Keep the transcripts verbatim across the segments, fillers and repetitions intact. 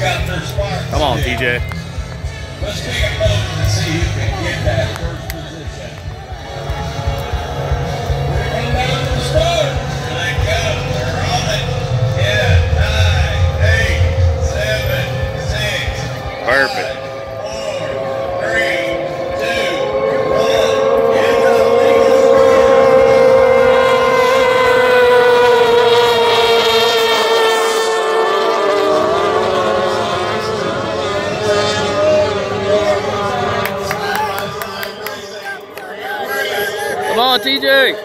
Come on, T J. Let's take a vote and see who can get that first position. We're going down to the start. Here they come. They're on it. ten, nine, eight, seven, six, Perfect. four, three, two, one. Get the Come on, T J.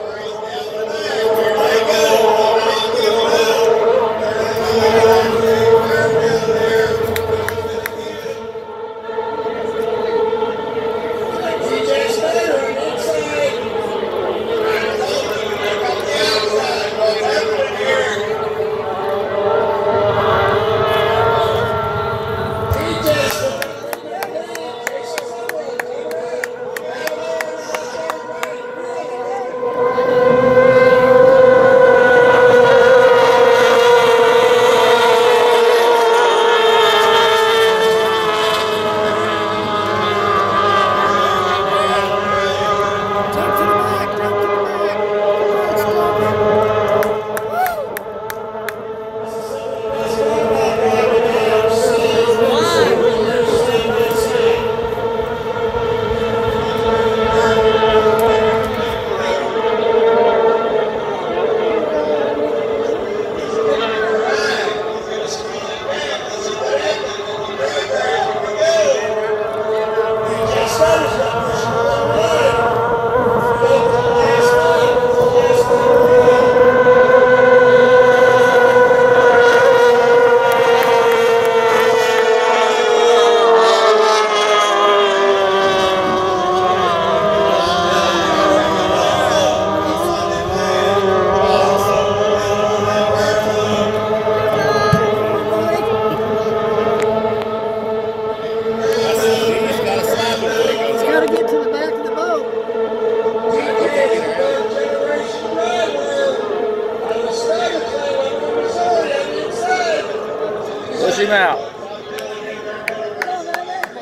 Push him out.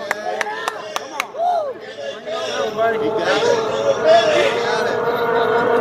He got it. He got it.